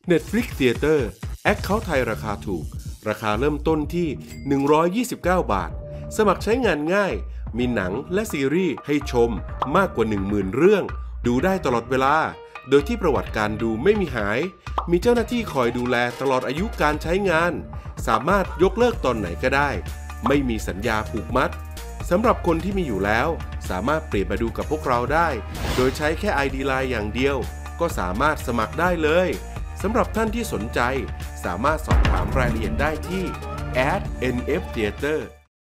Netflix Theater แอคเคาท์ไทยราคาถูกราคาเริ่มต้นที่129 บาทสมัครใช้งานง่ายมีหนังและซีรีส์ให้ชมมากกว่า 10,000 เรื่องดูได้ตลอดเวลาโดยที่ประวัติการดูไม่มีหายมีเจ้าหน้าที่คอยดูแลตลอดอายุการใช้งานสามารถยกเลิกตอนไหนก็ได้ไม่มีสัญญาผูกมัดสำหรับคนที่มีอยู่แล้วสามารถเปลี่ยนมาดูกับพวกเราได้โดยใช้แค่ ID Line อย่างเดียวก็สามารถสมัครได้เลยสำหรับท่านที่สนใจสามารถสอบถามรายละเอียดได้ที่ @nftheater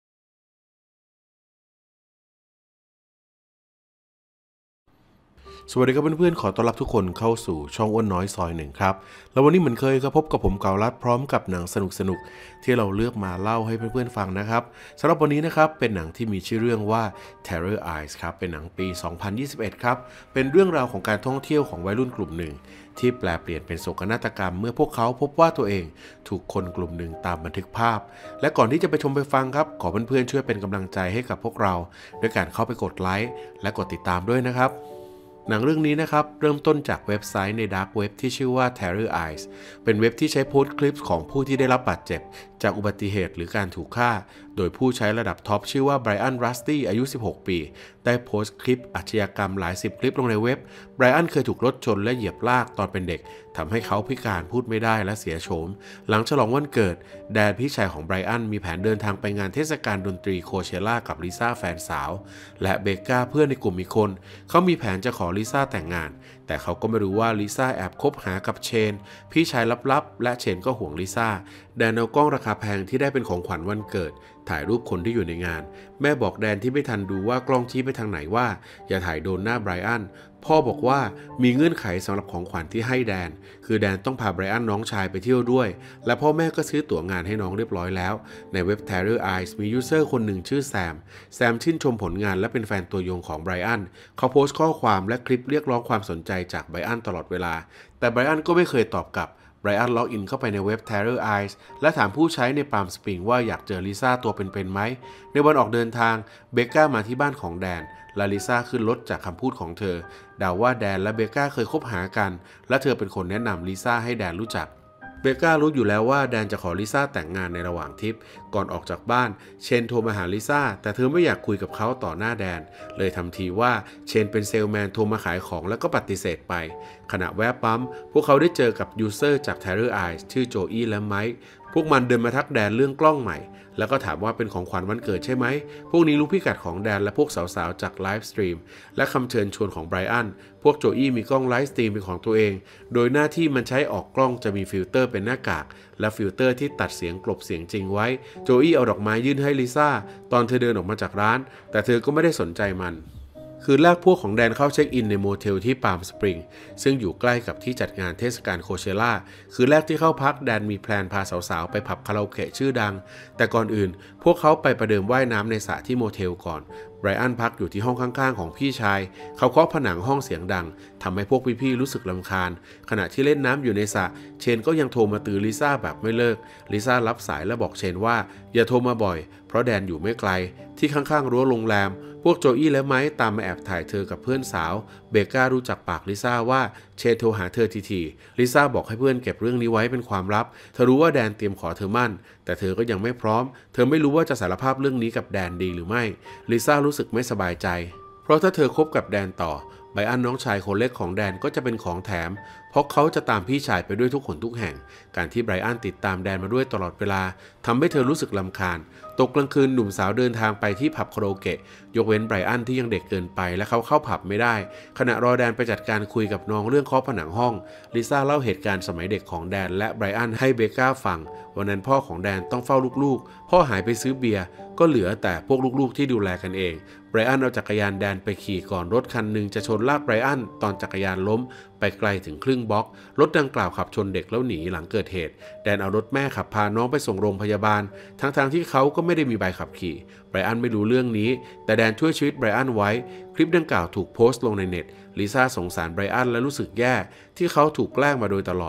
สวัสดีครับเพื่อนๆขอต้อนรับทุกคนเข้าสู่ช่องอ้วนน้อยซอยหนึ่งครับแล้ววันนี้เหมือนเคยครับพบกับผมเกาลัดพร้อมกับหนังสนุกๆที่เราเลือกมาเล่าให้เพื่อนๆฟังนะครับสำหรับวันนี้นะครับเป็นหนังที่มีชื่อเรื่องว่า Terror Eyes ครับเป็นหนังปี 2021 ครับเป็นเรื่องราวของการท่องเที่ยวของวัยรุ่นกลุ่มหนึ่งที่แปลเปลี่ยนเป็นโศกนาฏกรรมเมื่อพวกเขาพบว่าตัวเองถูกคนกลุ่มหนึ่งตามบันทึกภาพและก่อนที่จะไปชมไปฟังครับขอเพื่อนๆช่วยเป็นกำลังใจให้กับพวกเราด้วยการเข้าไปกดไลค์และกดติดตามด้วยนะครับหนังเรื่องนี้นะครับเริ่มต้นจากเว็บไซต์ในดาร์กเว็บที่ชื่อว่า Terror Eyes เป็นเว็บที่ใช้โพสต์คลิปของผู้ที่ได้รับบาดเจ็บจากอุบัติเหตุหรือการถูกฆ่าโดยผู้ใช้ระดับท็อปชื่อว่าไบรอัน รัสตี้อายุ 16 ปีได้โพสต์คลิปอาชญากรรมหลาย10 คลิปลงในเว็บไบรอันเคยถูกรถชนและเหยียบลากตอนเป็นเด็กทำให้เขาพิการพูดไม่ได้และเสียโฉมหลังฉลองวันเกิดแดนพี่ชายของไบรอันมีแผนเดินทางไปงานเทศกาลดนตรีโคเชล่ากับลิซ่าแฟนสาวและเบก้าเพื่อนในกลุ่มอีกคนเขามีแผนจะขอลิซ่าแต่งงานแต่เขาก็ไม่รู้ว่าลิซ่าแอบคบหากับเชนพี่ชายลับๆและเชนก็ห่วงลิซ่าแดนเอากล้องราคาแพงที่ได้เป็นของขวัญวันเกิดถ่ายรูปคนที่อยู่ในงานแม่บอกแดนที่ไม่ทันดูว่ากล้องชี้ไปทางไหนว่าอย่าถ่ายโดนหน้าไบรอันพ่อบอกว่ามีเงื่อนไขสำหรับของขวัญที่ให้แดนคือแดนต้องพาไบรอันน้องชายไปเที่ยวด้วยและพ่อแม่ก็ซื้อตั๋วงานให้น้องเรียบร้อยแล้วในเว็บ Terror Eyes มียูเซอร์คนหนึ่งชื่อแซมชื่นชมผลงานและเป็นแฟนตัวยงของไบรอันเขาโพสต์ข้อความและคลิปเรียกร้องความสนใจจากไบรอันตลอดเวลาแต่ไบรอันก็ไม่เคยตอบกลับไบรอันล็อกอินเข้าไปในเว็บ Terror Eyes และถามผู้ใช้ในปาล์มสปริงว่าอยากเจอลิซ่าตัวเป็นๆไหมในวันออกเดินทางเบคก้ามาที่บ้านของแดนและลิซ่าขึ้นรถจากคำพูดของเธอเดาว่าแดนและเบคก้าเคยคบหากันและเธอเป็นคนแนะนำลิซ่าให้แดนรู้จักเบคก้ารู้อยู่แล้วว่าแดนจะขอลิซ่าแต่งงานในระหว่างทริปก่อนออกจากบ้านเชนโทรมาหาลิซ่าแต่เธอไม่อยากคุยกับเขาต่อหน้าแดนเลยทำทีว่าเชนเป็นเซลแมนโทรมาขายของแล้วก็ปฏิเสธไปขณะแวะปั๊มพวกเขาได้เจอกับยูเซอร์จาก Terror Eyes ชื่อโจอี้และไมค์พวกมันเดินมาทักแดนเรื่องกล้องใหม่แล้วก็ถามว่าเป็นของขวัญวันเกิดใช่ไหมพวกนี้รู้พิกัดของแดนและพวกสาวๆจากไลฟ์สตรีมและคำเชิญชวนของไบรอันพวกโจอี้มีกล้องไลฟ์สตรีมเป็นของตัวเองโดยหน้าที่มันใช้ออกกล้องจะมีฟิลเตอร์เป็นหน้ากากและฟิลเตอร์ที่ตัดเสียงกลบเสียงจริงไว้โจอี้เอาดอกไม้ยื่นให้ลิซ่าตอนเธอเดินออกมาจากร้านแต่เธอก็ไม่ได้สนใจมันคืนแรกพวกของแดนเข้าเช็คอินในโมเทลที่ปาล์มสปริงซึ่งอยู่ใกล้กับที่จัดงานเทศกาลโคเชล่าคืนแรกที่เข้าพักแดนมีแพลนพาสาวๆไปผับคาราโอเกะชื่อดังแต่ก่อนอื่นพวกเขาไปประเดิมว่ายน้ำในสระที่โมเทลก่อนไบรอันพักอยู่ที่ห้องข้างๆของพี่ชายเขาเคาะผนังห้องเสียงดังทำให้พวกพี่ๆรู้สึกรำคาญขณะที่เล่นน้ำอยู่ในสระเชนก็ยังโทรมาตือลิซ่าแบบไม่เลิกลิซ่ารับสายและบอกเชนว่าอย่าโทรมาบ่อยเพราะแดนอยู่ไม่ไกลที่ข้างๆรั้วโรงแรมพวกโจอี้และไมค์ตามมาแอบถ่ายเธอกับเพื่อนสาวเบก้ารู้จักปากลิซ่าว่าเชนโทรหาเธอทีๆลิซ่าบอกให้เพื่อนเก็บเรื่องนี้ไว้เป็นความลับเธอรู้ว่าแดนเตรียมขอเธอมั่นแต่เธอก็ยังไม่พร้อมเธอไม่รู้ว่าจะสารภาพเรื่องนี้กับแดนดีหรือไม่ลิซ่ารู้สึกไม่สบายใจเพราะถ้าเธอคบกับแดนต่อไบรอันน้องชายคนเล็กของแดนก็จะเป็นของแถมเพราะเขาจะตามพี่ชายไปด้วยทุกหนทุกแห่งการที่ไบรอันติดตามแดนมาด้วยตลอดเวลาทำให้เธอรู้สึกรำคาญตกกลางคืนหนุ่มสาวเดินทางไปที่ผับคาราโอเกะยกเว้นไบรอันที่ยังเด็กเกินไปและเขาเข้าผับไม่ได้ขณะรอแดนไปจัดการคุยกับน้องเรื่องเคาะผนังห้องลิซ่าเล่าเหตุการณ์สมัยเด็กของแดนและไบรอันให้เบก้าฟังวันนั้นพ่อของแดนต้องเฝ้าลูกๆพ่อหายไปซื้อเบียร์ก็เหลือแต่พวกลูกๆที่ดูแลกันเองไบรอันเอาจักรยานแดนไปขี่ก่อนรถคันหนึ่งจะชนลากไบรอันตอนจักรยานล้มไปไกลถึงครึ่งบล็อกรถดังกล่าวขับชนเด็กแล้วหนีหลังเกิดเหตุแดนเอารถแม่ขับพาน้องไปส่งโรงพยาบาลทั้งที่เขาก็ไม่ได้มีใบขับขี่ไบรอันไม่รู้เรื่องนี้แต่แดนช่วยชีวิตไบรอันไว้คลิปดังกล่าวถูกโพสต์ลงในเน็ตลิซ่าสงสารไบรอันและรู้สึกแย่ที่เขาถูกแกล้งมาโดยตลอดเ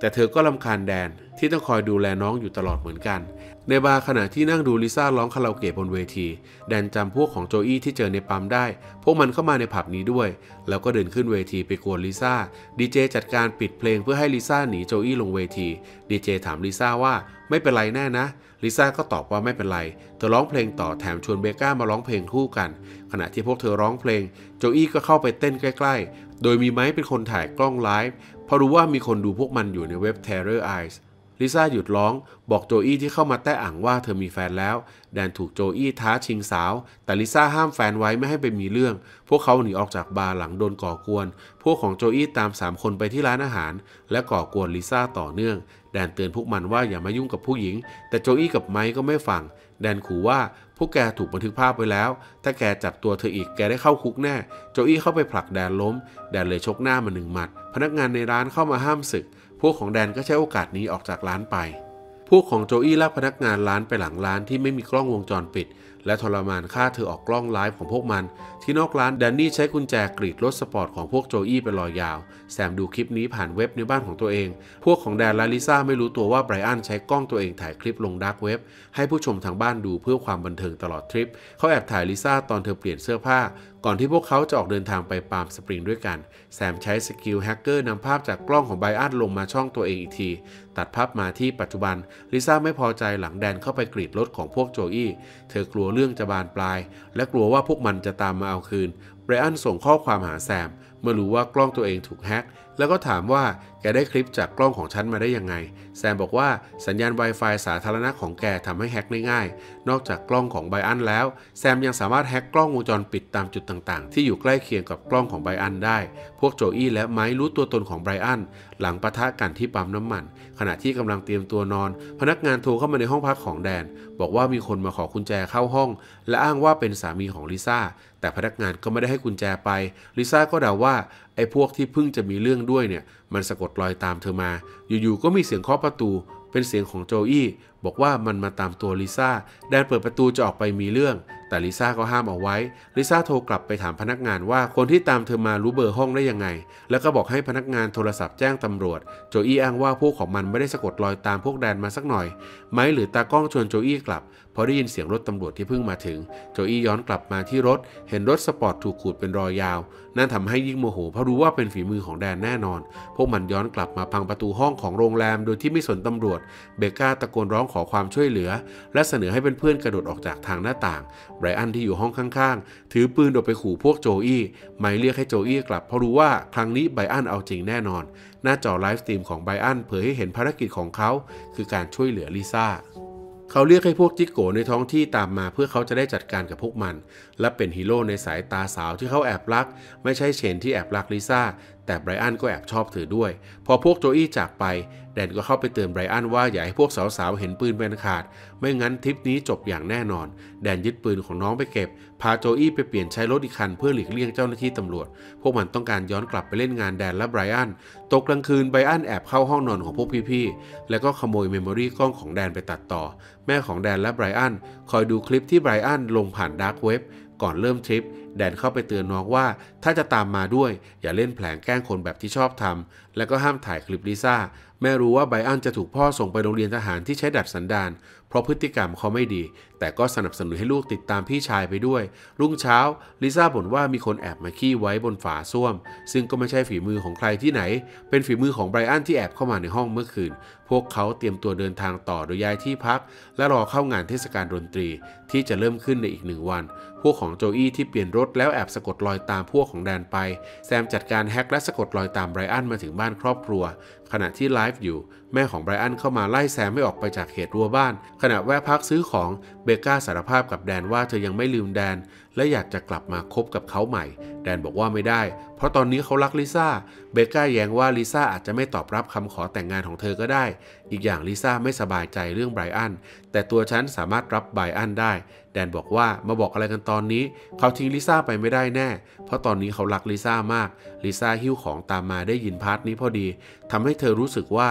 แต่เธอก็รำคาญแดนที่ต้องคอยดูแลน้องอยู่ตลอดเหมือนกันในบาร์ขณะที่นั่งดูลิซ่าร้องคาราโอเกะบนเวทีแดนจำพวกของโจอี้ที่เจอในปั๊มได้พวกมันเข้ามาในผับนี้ด้วยแล้วก็เดินขึ้นเวทีไปกวนลิซ่าดีเจจัดการปิดเพลงเพื่อให้ลิซ่าหนีโจอี้ลงเวทีดีเจถามลิซ่าว่าไม่เป็นไรแน่นะลิซ่าก็ตอบว่าไม่เป็นไรเธอร้องเพลงต่อแถมชวนเบก้ามาร้องเพลงคู่กันขณะที่พวกเธอร้องเพลงโจอี้ก็เข้าไปเต้นใกล้ๆโดยมีไมค์เป็นคนถ่ายกล้องไลฟ์เพราะรู้ว่ามีคนดูพวกมันอยู่ในเว็บ Terror Eyesลิซ่าหยุดร้องบอกโจอี้ที่เข้ามาแต้อ่างว่าเธอมีแฟนแล้วแดนถูกโจอี้ท้าชิงสาวแต่ลิซ่าห้ามแฟนไว้ไม่ให้ไปมีเรื่องพวกเขาหนีออกจากบาร์หลังโดนก่อกวนพวกของโจอี้ตาม3คนไปที่ร้านอาหารและก่อกวนลิซ่าต่อเนื่องแดนเตือนพวกมันว่าอย่ามายุ่งกับผู้หญิงแต่โจอี้กับไมค์ก็ไม่ฟังแดนขู่ว่าพวกแกถูกบันทึกภาพไว้แล้วถ้าแกจับตัวเธออีกแกได้เข้าคุกแน่โจอี้เข้าไปผลักแดนล้มแดนเลยชกหน้ามา1 หมัดพนักงานในร้านเข้ามาห้ามศึกพวกของแดนก็ใช้โอกาสนี้ออกจากร้านไปพวกของโจอี้ลากพนักงานร้านไปหลังร้านที่ไม่มีกล้องวงจรปิดและทรมานฆ่าเธอออกกล้องไลฟ์ของพวกมันที่นอกร้านแดนนี่ใช้กุญแจกรีดรถสปอร์ตของพวกโจอี้เป็นรอยยาวแซมดูคลิปนี้ผ่านเว็บในบ้านของตัวเองพวกของแดนและลิซ่าไม่รู้ตัวว่าไบรอันใช้กล้องตัวเองถ่ายคลิปลงดาร์กเว็บให้ผู้ชมทางบ้านดูเพื่อความบันเทิงตลอดทริปเขาแอบถ่ายลิซ่าตอนเธอเปลี่ยนเสื้อผ้าก่อนที่พวกเขาจะออกเดินทางไปปาล์มสปริงด้วยกันแซมใช้สกิลแฮกเกอร์นำภาพจากกล้องของไบรอันลงมาช่องตัวเองอีกทีตัดภาพมาที่ปัจจุบันลิซ่าไม่พอใจหลังแดนเข้าไปกรีดรถของพวกโจอี้เธอกลัวเรื่องจะบานปลายและกลัวว่าพวกมันจะตามมาเอาคืนไบรอันส่งข้อความหาแซมเมื่อรู้ว่ากล้องตัวเองถูกแฮ็กแล้วก็ถามว่าแกได้คลิปจากกล้องของฉันมาได้ยังไงแซมบอกว่าสัญญาณ Wi-Fi สาธารณะของแกทำให้แฮ็กได้ง่ายนอกจากกล้องของไบรอันแล้วแซมยังสามารถแฮ็กกล้องวงจรปิดตามจุดต่างๆที่อยู่ใกล้เคียงกับกล้องของไบรอันได้พวกโจอี้และไมค์รู้ตัวตนของไบรอันหลังปะทะกันที่ปั๊มน้ำมันขณะที่กำลังเตรียมตัวนอนพนักงานโทรเข้ามาในห้องพักของแดนบอกว่ามีคนมาขอกุญแจเข้าห้องและอ้างว่าเป็นสามีของลิซ่าแต่พนักงานก็ไม่ได้ให้กุญแจไปลิซ่าก็เดาว่าไอ้พวกที่เพิ่งจะมีเรื่องด้วยเนี่ยมันสะกดรอยตามเธอมาอยู่ๆก็มีเสียงเคาะประตูเป็นเสียงของโจอี้บอกว่ามันมาตามตัวลิซ่าแดนเปิดประตูจะออกไปมีเรื่องแต่ลิซ่าก็ห้ามเอาไว้ลิซ่าโทรกลับไปถามพนักงานว่าคนที่ตามเธอมารู้เบอร์ห้องได้ยังไงแล้วก็บอกให้พนักงานโทรศัพท์แจ้งตำรวจโจอี้อ้างว่าพวกของมันไม่ได้สะกดรอยตามพวกแดนมาสักหน่อยไมค์หรือตากล้องชวนโจอี้กลับพอได้ยินเสียงรถตำรวจที่เพิ่งมาถึงโจอี้ย้อนกลับมาที่รถเห็นรถสปอร์ตถูกขูดเป็นรอยยาวนั่นทำให้ยิ่งโมโหเพราะรู้ว่าเป็นฝีมือของแดนแน่นอนพวกมันย้อนกลับมาพังประตูห้องของโรงแรมโดยที่ไม่สนตำรวจเบก้าตะโกนร้องขอความช่วยเหลือและเสนอให้เพื่อนๆกระโดดออกจากทางหน้าต่างไบรอันที่อยู่ห้องข้างๆถือปืนออกไปขู่พวกโจอี้ไมค์เรียกให้โจอี้กลับเพราะรู้ว่าครั้งนี้ไบรอันเอาจริงแน่นอนหน้าจอไลฟ์สตรีมของไบรอันเผยให้เห็นภารกิจของเขาคือการช่วยเหลือลิซ่าเขาเรียกให้พวกจิกโกในท้องที่ตามมาเพื่อเขาจะได้จัดการกับพวกมันและเป็นฮีโร่ในสายตาสาวที่เขาแอบรักไม่ใช่เชนที่แอบรักลิซ่าแต่ไบรอันก็แอบชอบเธอด้วยพอพวกโจอี้จากไปแดนก็เข้าไปเตือนไบรอันว่าอย่าให้พวกสาวๆเห็นปืนเป็นขาดไม่งั้นทริปนี้จบอย่างแน่นอนแดนยึดปืนของน้องไปเก็บพาโจอี้ไปเปลี่ยนใช้รถอีกคันเพื่อหลีกเลี่ยงเจ้าหน้าที่ตำรวจพวกมันต้องการย้อนกลับไปเล่นงานแดนและไบรอันตกกลางคืนไบรอันแอบเข้าห้องนอนของพวกพี่ๆแล้วก็ขโมยเมมโมรี่กล้องของแดนไปตัดต่อแม่ของแดนและไบรอันคอยดูคลิปที่ไบรอันลงผ่านดาร์กเว็บก่อนเริ่มทริปแดนเข้าไปเตือนน้องว่าถ้าจะตามมาด้วยอย่าเล่นแผลงแกล้งคนแบบที่ชอบทำและก็ห้ามถ่ายคลิปลิซ่าแม่รู้ว่าไบรอันจะถูกพ่อส่งไปโรงเรียนทหารที่ใช้ดัดสันดานเพราะพฤติกรรมเขาไม่ดีแต่ก็สนับสนุนให้ลูกติดตามพี่ชายไปด้วยรุ่งเช้าลิซ่าบ่นว่ามีคนแอบมาขี้ไว้บนฝาส้วมซึ่งก็ไม่ใช่ฝีมือของใครที่ไหนเป็นฝีมือของไบรอันที่แอบเข้ามาในห้องเมื่อคืนพวกเขาเตรียมตัวเดินทางต่อโดยย้ายที่พักและรอเข้างานเทศกาลดนตรีที่จะเริ่มขึ้นในอีก1 วันพวกของโจอี้ที่เปลี่ยนรถแล้วแอบสะกดรอยตามพวกของแดนไปแซมจัดการแฮ็กและสะกดรอยตามไบรอันมาถึงบ้านครอบครัวขณะที่ไลฟ์อยู่แม่ของไบรอันเข้ามาไล่แซมให้ออกไปจากเขตรั้วบ้านขณะแวะพักซื้อของเบก้าสารภาพกับแดนว่าเธอยังไม่ลืมแดนและอยากจะกลับมาคบกับเขาใหม่แดนบอกว่าไม่ได้เพราะตอนนี้เขารักลิซ่าเบก้าแย้งว่าลิซ่าอาจจะไม่ตอบรับคำขอแต่งงานของเธอก็ได้อีกอย่างลิซ่าไม่สบายใจเรื่องไบรอันแต่ตัวฉันสามารถรับไบรอันได้แดนบอกว่ามาบอกอะไรกันตอนนี้เขาทิ้งลิซ่าไปไม่ได้แน่เพราะตอนนี้เขารักลิซ่ามากลิซ่าหิ้วของตามมาได้ยินพาร์ทนี้พอดีทำให้เธอรู้สึกว่า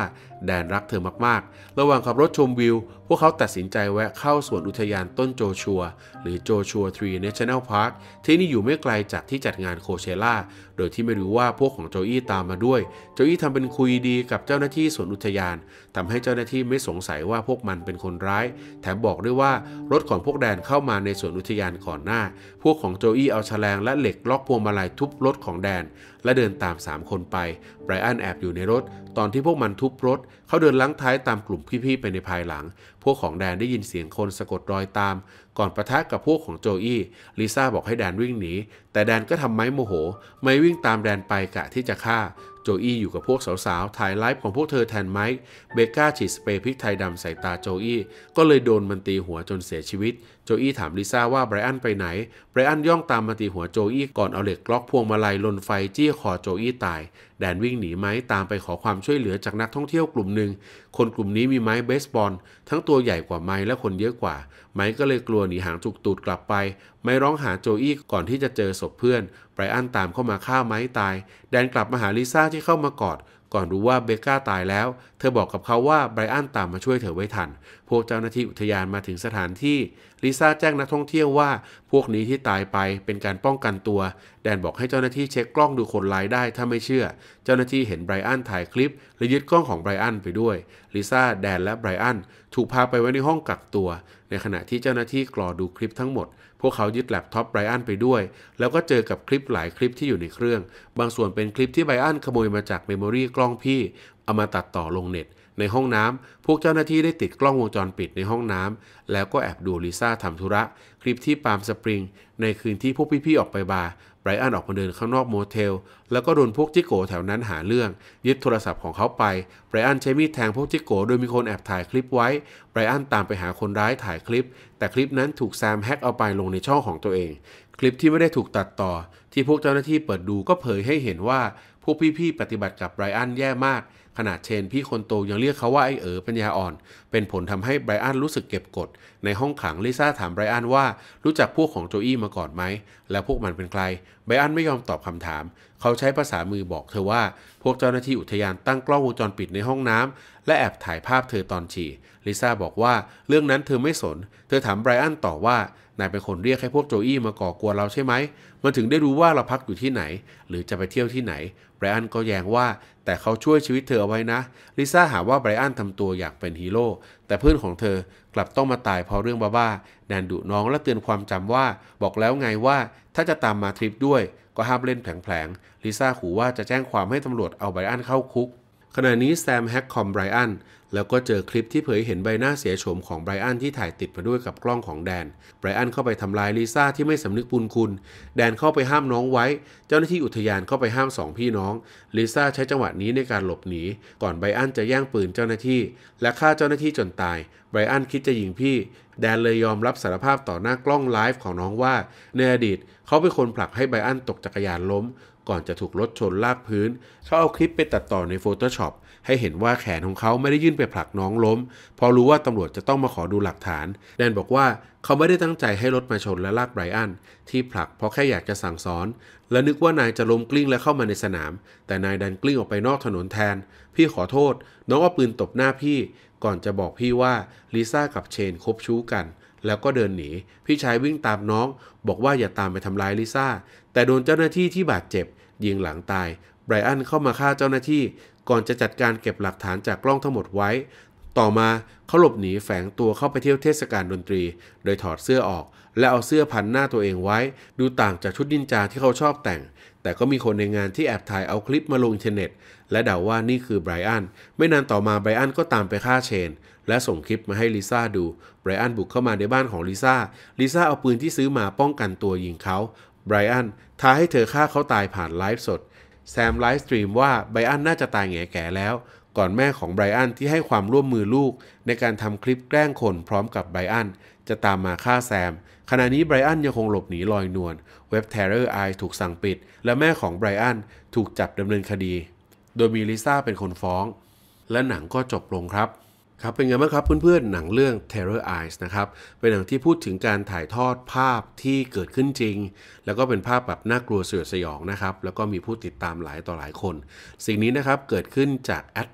แดนรักเธอมากๆระหว่างขับรถชมวิวพวกเขาตัดสินใจแวะเข้าสวนอุทยานต้นโจชัวหรือโจชัว3 National Park ที่นี่อยู่ไม่ไกลจากที่จัดงานโคเชล่าโดยที่ไม่รู้ว่าพวกของโจอี้ตามมาด้วยโจอี้ทำเป็นคุยดีกับเจ้าหน้าที่สวนอุทยานทำให้เจ้าหน้าที่ไม่สงสัยว่าพวกมันเป็นคนร้ายแถมบอกด้วยว่ารถของพวกแดนเข้ามาในสวนอุทยานก่อนหน้าพวกของโจอี้เอาแฉลงและเหล็กล็อกพวงมาลัยทุบรถของแดนและเดินตาม3คนไปไบรอันแอบอยู่ในรถตอนที่พวกมันทุบรถเขาเดินลั้งท้ายตามกลุ่มพี่ๆไปในภายหลังพวกของแดนได้ยินเสียงคนสะกดรอยตามก่อนปะทะกับพวกของโจอี้ลิซ่าบอกให้แดนวิ่งหนีแต่แดนก็ทำไม้โมโหไม่วิ่งตามแดนไปกะที่จะฆ่าโจอี้อยู่กับพวกสาวๆถ่ายไลฟ์ของพวกเธอแทนไมค์เบคก้าฉีดสเปรย์พริกไทยดำใส่ตาโจอี้ก็เลยโดนมันตีหัวจนเสียชีวิตโจอี้ถามลิซ่าว่าไบรอันไปไหนไบรอันย่องตามมาตีหัวโจอี้ก่อนเอาเหล็กล็อกพวงมาลัยลนไฟจี้คอโจอี้ตายแดนวิ่งหนีไม้ตามไปขอความช่วยเหลือจากนักท่องเที่ยวกลุ่มหนึ่งคนกลุ่มนี้มีไม้เบสบอลทั้งตัวใหญ่กว่าไม้และคนเยอะกว่าไม้ก็เลยกลัวหนีหางจุกตูดกลับไปไม้ร้องหาโจอี้ก่อนที่จะเจอศพเพื่อนไบรอันตามเข้ามาฆ่าไม้ตายแดนกลับมาหาลิซ่าที่เข้ามากอดก่อนรู้ว่าเบคก้าตายแล้วเธอบอกกับเขาว่าไบรอันตามมาช่วยเธอไว้ทันพวกเจ้าหน้าที่อุทยานมาถึงสถานที่ลิซ่าแจ้งนักท่องเที่ยวว่าพวกนี้ที่ตายไปเป็นการป้องกันตัวแดนบอกให้เจ้าหน้าที่เช็คกล้องดูคนร้ายได้ถ้าไม่เชื่อเจ้าหน้าที่เห็นไบรอันถ่ายคลิปและยึดกล้องของไบรอันไปด้วยลิซ่าแดนและไบรอันถูกพาไปไว้ในห้องกักตัวในขณะที่เจ้าหน้าที่กรอดูคลิปทั้งหมดพวกเขายึดแล็ปท็อปไบรอันไปด้วยแล้วก็เจอกับคลิปหลายคลิปที่อยู่ในเครื่องบางส่วนเป็นคลิปที่ไบรอันขโมยมาจากเมมโมรี่กล้องพี่เอามาตัดต่อลงเน็ตในห้องน้ำพวกเจ้าหน้าที่ได้ติดกล้องวงจรปิดในห้องน้ำแล้วก็แอบดูลิซ่าทำธุระคลิปที่ปาล์มสปริงในคืนที่พวกพี่ๆออกไปบาร์ไบรอันออกมาเดินข้างนอกโมเทลแล้วก็โดนพวกจิโก้แถวนั้นหาเรื่องยึดโทรศัพท์ของเขาไปไบรอันใช้มีดแทงพวกจิโก้โดยมีคนแอบถ่ายคลิปไว้ไบรอันตามไปหาคนร้ายถ่ายคลิปแต่คลิปนั้นถูกแซมแฮกเอาไปลงในช่องของตัวเองคลิปที่ไม่ได้ถูกตัดต่อที่พวกเจ้าหน้าที่เปิดดูก็เผยให้เห็นว่าพวกพี่ๆปฏิบัติกับไบรอันแย่มากขนาดเชนพี่คนโตยังเรียกเขาว่าไอ้ปัญญาอ่อนเป็นผลทำให้ไบรอันรู้สึกเก็บกดในห้องขังลิซ่าถามไบรอันว่ารู้จักพวกของโจอี้มาก่อนไหมแล้วพวกมันเป็นใครไบรอันไม่ยอมตอบคำถามเขาใช้ภาษามือบอกเธอว่าพวกเจ้าหน้าที่อุทยานตั้งกล้องวงจรปิดในห้องน้ำและแอบถ่ายภาพเธอตอนฉี่ลิซ่าบอกว่าเรื่องนั้นเธอไม่สนเธอถามไบรอันต่อว่านายเป็นคนเรียกให้พวกโจอี้มาก่อกวนเราใช่ไหมมันถึงได้รู้ว่าเราพักอยู่ที่ไหนหรือจะไปเที่ยวที่ไหนไบรอันก็แย้งว่าแต่เขาช่วยชีวิตเธอเอาไว้นะลิซ่าหาว่าไบรอันทำตัวอยากเป็นฮีโร่แต่เพื่อนของเธอกลับต้องมาตายเพราะเรื่องบ้าๆแดนดุน้องและเตือนความจำว่าบอกแล้วไงว่าถ้าจะตามมาทริปด้วยก็ห้ามเล่นแผลงๆลิซ่าขู่ว่าจะแจ้งความให้ตำรวจเอาไบรอันเข้าคุกขณะนี้แซมแฮกคอมไบรอันแล้วก็เจอคลิปที่เผยเห็นใบหน้าเสียโฉมของไบรอันที่ถ่ายติดมาด้วยกับกล้องของแดนไบรอันเข้าไปทำลายลิซ่าที่ไม่สำนึกบุญคุณแดนเข้าไปห้ามน้องไว้เจ้าหน้าที่อุทยานเข้าไปห้าม2พี่น้องลิซ่าใช้จังหวะนี้ในการหลบหนีก่อนไบรอันจะแย่งปืนเจ้าหน้าที่และฆ่าเจ้าหน้าที่จนตายไบรอันคิดจะยิงพี่แดนเลยยอมรับสารภาพต่อหน้ากล้องไลฟ์ของน้องว่าในอดีตเขาเป็นคนผลักให้ไบรอันตกจักรยานล้มก่อนจะถูกรถชนลากพื้นเขาเอาคลิปไปตัดต่อใน Photoshop ให้เห็นว่าแขนของเขาไม่ได้ยื่นไปผลักน้องล้มเพราะรู้ว่าตำรวจจะต้องมาขอดูหลักฐานแดนบอกว่าเขาไม่ได้ตั้งใจให้รถมาชนและลากไบรอันที่ผลักเพราะแค่อยากจะสั่งสอนและนึกว่านายจะล้มกลิ้งและเข้ามาในสนามแต่นายดันกลิ้งออกไปนอกถนนแทนพี่ขอโทษน้องเอาปืนตบหน้าพี่ก่อนจะบอกพี่ว่าลิซ่ากับเชนคบชู้กันแล้วก็เดินหนีพี่ชายวิ่งตามน้องบอกว่าอย่าตามไปทำร้ายลิซ่าแต่โดนเจ้าหน้าที่ที่บาดเจ็บยิงหลังตายไบรอันเข้ามาฆ่าเจ้าหน้าที่ก่อนจะจัดการเก็บหลักฐานจากกล้องทั้งหมดไว้ต่อมาเขาหลบหนีแฝงตัวเข้าไปเที่ยวเทศกาลดนตรีโดยถอดเสื้อออกและเอาเสื้อพันหน้าตัวเองไว้ดูต่างจากชุดนินจาที่เขาชอบแต่งแต่ก็มีคนในงานที่แอบถ่ายเอาคลิปมาลงอินเทอร์เน็ตและเดาว่านี่คือไบรอันไม่นานต่อมาไบรอันก็ตามไปฆ่าเชนและส่งคลิปมาให้ลิซ่าดูไบรอันบุกเข้ามาในบ้านของลิซ่าเอาปืนที่ซื้อมาป้องกันตัวยิงเขาไบรอันท้าให้เธอฆ่าเขาตายผ่านไลฟ์สดแซมไลฟ์สตรีมว่าไบรอันน่าจะตายแง่แก่แล้วก่อนแม่ของไบรอันที่ให้ความร่วมมือลูกในการทำคลิปแกล้งคนพร้อมกับไบรอันจะตามมาฆ่าแซมขณะนี้ไบรอันยังคงหลบหนีลอยนวลเว็บ Terror Eye ถูกสั่งปิดและแม่ของไบรอันถูกจับดำเนินคดีโดยมีลิซ่าเป็นคนฟ้องและหนังก็จบลงครับเป็นไงบ้างครับเพื่อนๆหนังเรื่อง Terror Eyes นะครับเป็นหนังที่พูดถึงการถ่ายทอดภาพที่เกิดขึ้นจริงแล้วก็เป็นภาพแบบน่ากลัวสยดสยองนะครับแล้วก็มีผู้ติดตามหลายต่อหลายคนสิ่งนี้นะครับเกิดขึ้นจากแอดมิน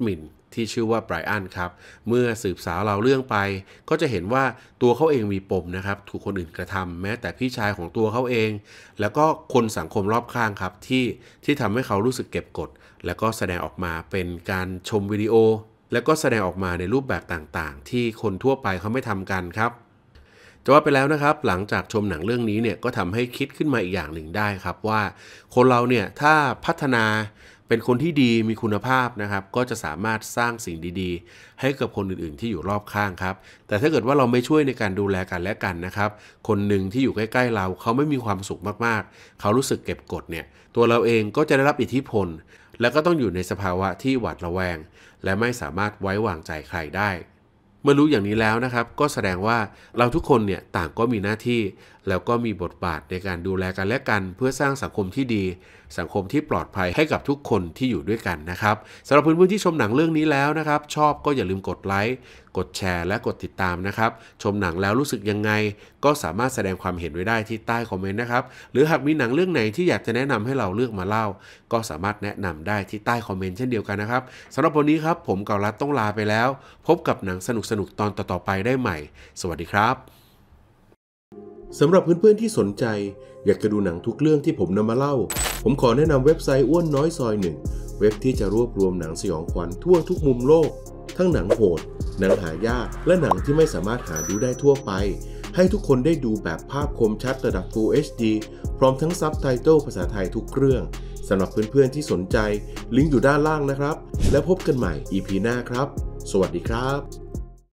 ที่ชื่อว่าไบรอันครับเมื่อสืบสาวเราเรื่องไปก็จะเห็นว่าตัวเขาเองมีปมนะครับถูกคนอื่นกระทำแม้แต่พี่ชายของตัวเขาเองแล้วก็คนสังคมรอบข้างครับที่ทำให้เขารู้สึกเก็บกดแล้วก็แสดงออกมาเป็นการชมวิดีโอแล้วก็แสดงออกมาในรูปแบบต่างๆที่คนทั่วไปเขาไม่ทำกันครับจะว่าไปแล้วนะครับหลังจากชมหนังเรื่องนี้เนี่ยก็ทำให้คิดขึ้นมาอีกอย่างหนึ่งได้ครับว่าคนเราเนี่ยถ้าพัฒนาเป็นคนที่ดีมีคุณภาพนะครับก็จะสามารถสร้างสิ่งดีๆให้กับคนอื่นๆที่อยู่รอบข้างครับแต่ถ้าเกิดว่าเราไม่ช่วยในการดูแลกันและกันนะครับคนหนึ่งที่อยู่ใกล้ๆเราเขาไม่มีความสุขมากๆเขารู้สึกเก็บกดเนี่ยตัวเราเองก็จะได้รับอิทธิพลแล้วก็ต้องอยู่ในสภาวะที่หวาดระแวงและไม่สามารถไว้วางใจใครได้เมื่อรู้อย่างนี้แล้วนะครับก็แสดงว่าเราทุกคนเนี่ยต่างก็มีหน้าที่แล้วก็มีบทบาทในการดูแลกันและกันเพื่อสร้างสังคมที่ดีสังคมที่ปลอดภัยให้กับทุกคนที่อยู่ด้วยกันนะครับสำหรับเพื่อนๆที่ชมหนังเรื่องนี้แล้วนะครับชอบก็อย่าลืมกดไลค์กดแชร์และกดติดตามนะครับชมหนังแล้วรู้สึกยังไงก็สามารถแสดงความเห็นไว้ได้ที่ใต้คอมเมนต์นะครับหรือหากมีหนังเรื่องไหนที่อยากจะแนะนำให้เราเลือกมาเล่าก็สามารถแนะนำได้ที่ใต้คอมเมนต์เช่นเดียวกันนะครับสำหรับวันนี้ครับผมเกาลัดต้องลาไปแล้วพบกับหนังสนุกๆตอนต่อๆไปได้ใหม่สวัสดีครับสำหรับเพื่อนๆที่สนใจอยากจะดูหนังทุกเรื่องที่ผมนำมาเล่าผมขอแนะนำเว็บไซต์อ้วนน้อยซอยหนึ่งเว็บที่จะรวบรวมหนังสยองขวัญทั่วทุกมุมโลกทั้งหนังโหดหนังหายากและหนังที่ไม่สามารถหาดูได้ทั่วไปให้ทุกคนได้ดูแบบภาพคมชัดระดับ Full HD พร้อมทั้งซับไตเติลภาษาไทยทุกเรื่องสำหรับเพื่อนๆที่สนใจลิงก์อยู่ด้านล่างนะครับแล้วพบกันใหม่ EP หน้าครับสวัสดีครับ